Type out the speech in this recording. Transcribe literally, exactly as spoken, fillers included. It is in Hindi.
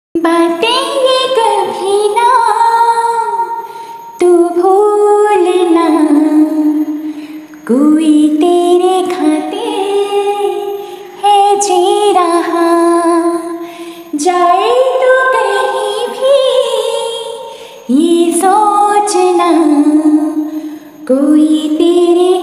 बातें ये कभी ना तू भूलना, कोई तेरे खातिर है जी रहा। जाए तो कहीं भी ये सोचना, कोई तेरे